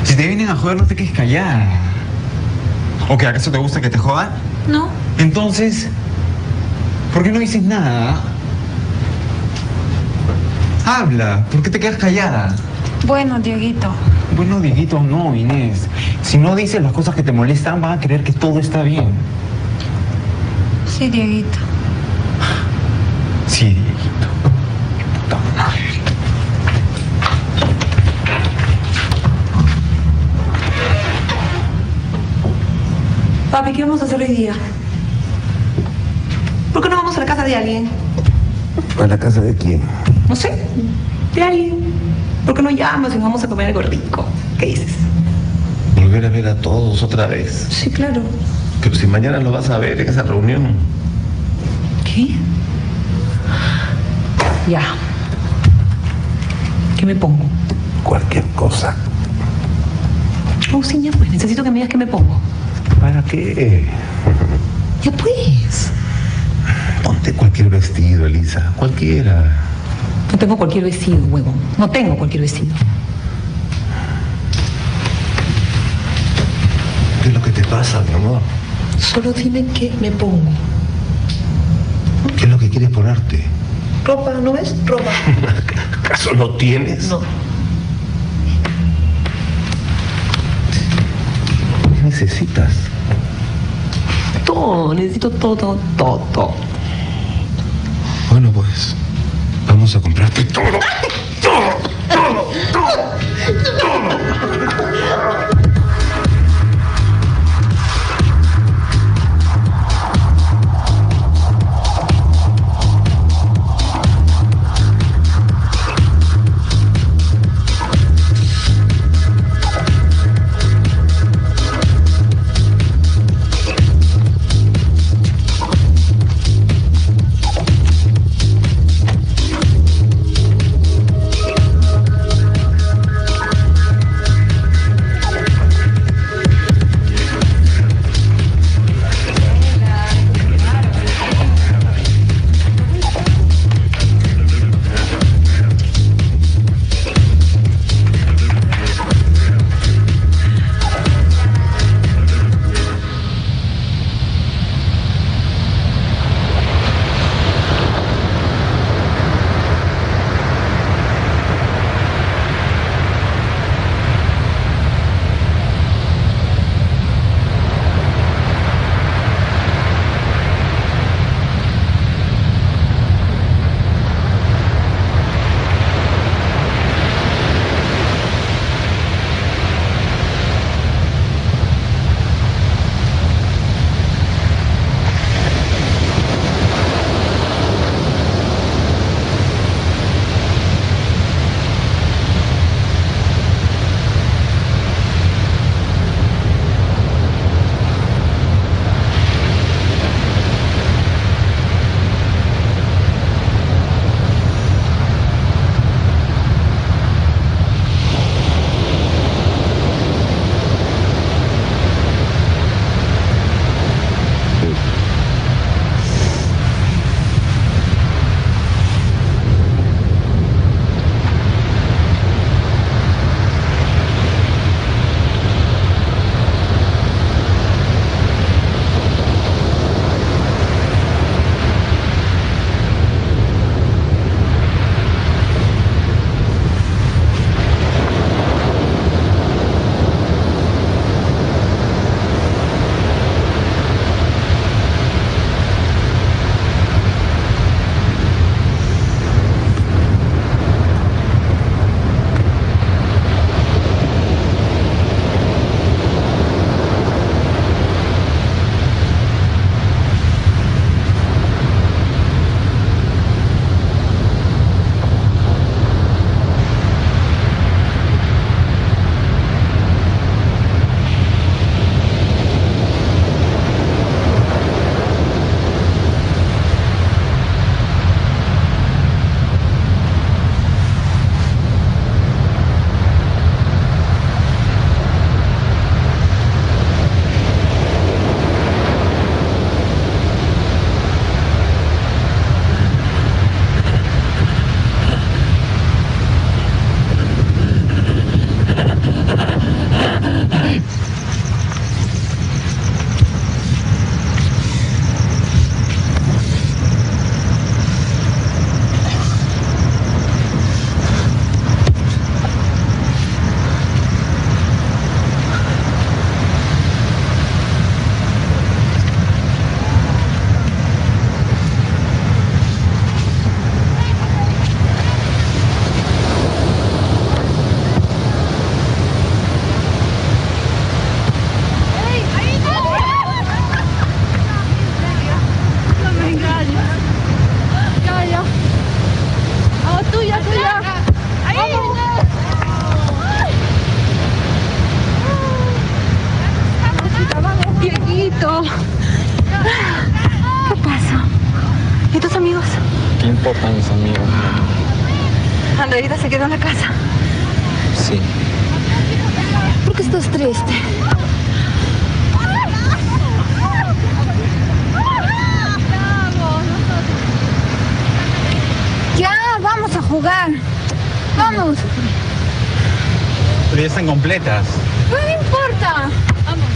Si te vienen a joder, no te quedes callada. ¿O que acaso te gusta que te jodan? No. Entonces, ¿por qué no dices nada? Habla, ¿por qué te quedas callada? Bueno, Dieguito. Bueno, Dieguito, no, Inés. Si no dices las cosas que te molestan, van a creer que todo está bien. Sí, Dieguito. Sí, Dieguito. Qué puta madre. Papi, ¿qué vamos a hacer hoy día? ¿Por qué no vamos a la casa de alguien? ¿A la casa de quién? No sé, de alguien. ¿Por qué no llamas y nos vamos a comer algo rico? ¿Qué dices? Volver a ver a todos otra vez. Sí, claro. Pero si mañana lo vas a ver en esa reunión. ¿Qué? Ya. ¿Qué me pongo? Cualquier cosa. Oh, sí, ya pues. Necesito que me digas qué me pongo. ¿Para qué? Ya pues. Ponte cualquier vestido, Elisa. Cualquiera. No tengo cualquier vestido, huevón. No tengo cualquier vestido. ¿Qué es lo que te pasa, mi amor? Solo dime qué me pongo. ¿Qué es lo que quieres ponerte? Ropa, ¿no ves? Ropa. ¿Acaso no tienes? No. ¿Qué necesitas? Todo, necesito todo, todo. Bueno, pues, vamos a comprarte todo. Todo, todo, todo, todo. importan mis amigos. Andreita se quedó en la casa. Sí. ¿Por qué estás triste? Ya, vamos a jugar. Vamos. Pero ya están completas. No me importa. Vamos.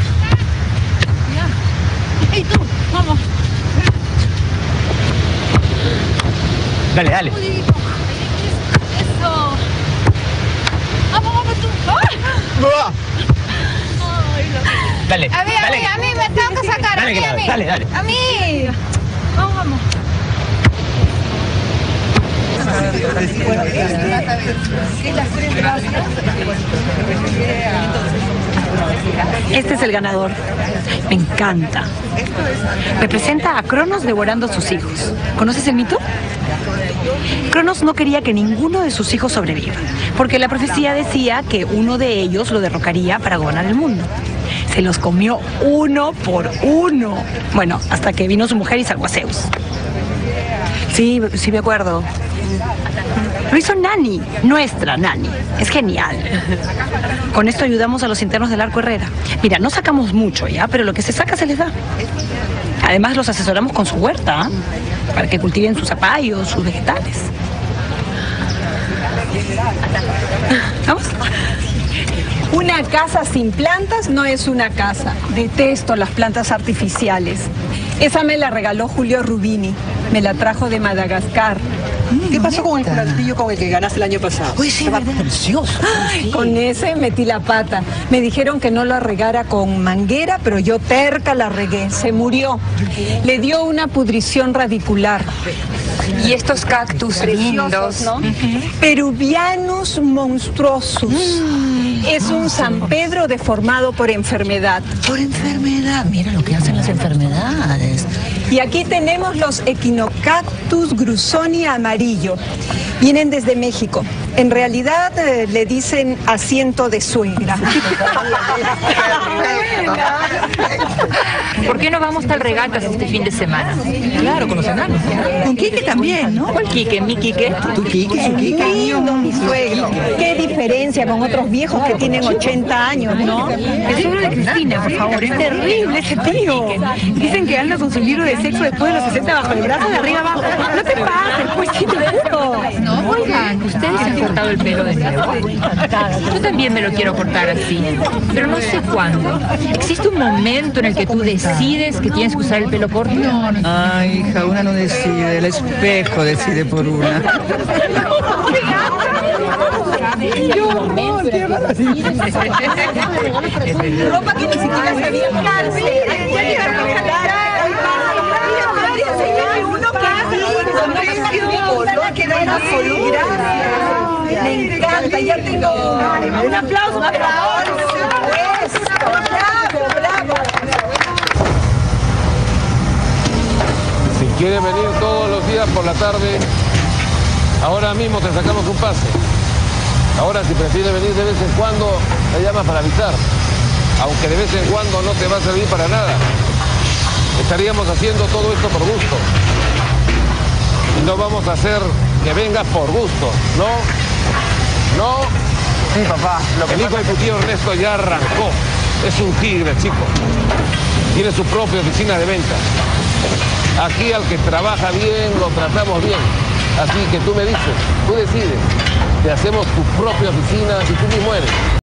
Ya. ¡Ey, tú! Vamos. Dale, dale. Eso. Vamos, vamos tú. ¡Ay! Dale. A mí, dale. a mí me tengo que sacar. Dale, a mí. dale, dale. A mí. Vamos, vamos. Este es el ganador. Me encanta. Representa a Cronos devorando a sus hijos. ¿Conoces el mito? Cronos no quería que ninguno de sus hijos sobreviva, porque la profecía decía que uno de ellos lo derrocaría para gobernar el mundo. Se los comió uno por uno. Bueno, hasta que vino su mujer y salvó a Zeus. Sí, sí me acuerdo. Lo hizo Nani, nuestra Nani. Es genial. Con esto ayudamos a los internos del Arco Herrera. Mira, no sacamos mucho ya, pero lo que se saca se les da. Además los asesoramos con su huerta, ¿eh? Para que cultiven sus zapallos, sus vegetales. ¿Vamos? Una casa sin plantas no es una casa. Detesto las plantas artificiales. Esa me la regaló Julio Rubini. Me la trajo de Madagascar. ¿Qué pasó con el plantillo con el que ganaste el año pasado? Uy, sí, estaba ¿verdad? precioso. Con ese metí la pata. Me dijeron que no la regara con manguera, pero yo terca la regué. Se murió. Le dio una pudrición radicular. Y estos cactus lindos, ¿no? Peruvianus monstruosus. Es un San Pedro deformado por enfermedad. Por enfermedad. Mira lo que hacen las enfermedades. Y aquí tenemos los Echinocactus grusoni amarillo. Vienen desde México. En realidad le dicen asiento de suegra. ¿Por qué no vamos tal regatas este fin de semana? Claro, con los enanos. Con Quique también, ¿no? ¿Cuál Quique? ¿Mi Quique? Tu Quique, su Quique. Lindo, mi suegro. Qué diferencia con otros viejos que tienen 80 años, ¿no? El suegro de Cristina, por favor. Es terrible ese tío. Dicen que anda con su libro de sexo después de los 60 bajo el brazo de arriba abajo. No te pases, pues sí te juro. Oigan, ¿ustedes se han cortado el pelo de nuevo? Yo también me lo quiero cortar así, pero no sé cuándo. ¿Existe un momento en el que tú decides que tienes que usar el pelo corto? Ay, hija, una no decide, el espejo decide por una. Ropa que ni siquiera sabía quitarse. Ya llegaron a me encanta, ya tengo un aplauso, por favor. Eso, bravo, bravo. Si quieres venir todos los días por la tarde, ahora mismo te sacamos un pase. Ahora, si prefieres venir de vez en cuando, me llamas para avisar. Aunque de vez en cuando no te va a servir para nada. Estaríamos haciendo todo esto por gusto. Y no vamos a hacer que vengas por gusto, ¿no? ¿No? Sí, papá. El hijo de tu tío Ernesto ya arrancó. Es un tigre, chico. Tiene su propia oficina de ventas. Aquí al que trabaja bien, lo tratamos bien. Así que tú me dices, tú decides. Te hacemos tu propia oficina y tú mismo eres.